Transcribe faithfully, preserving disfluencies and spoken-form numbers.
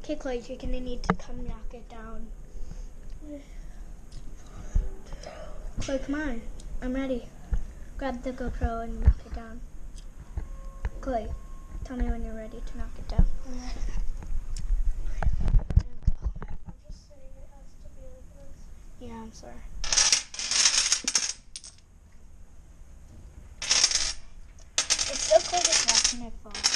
Okay, Chloe, you're gonna need to come knock it down. Chloe, come on. I'm ready. Grab the GoPro and knock it down. Chloe, tell me when you're ready to knock it down. I'm just saying it has to be like this. Yeah, I'm sorry. It's so cool just watching it fall.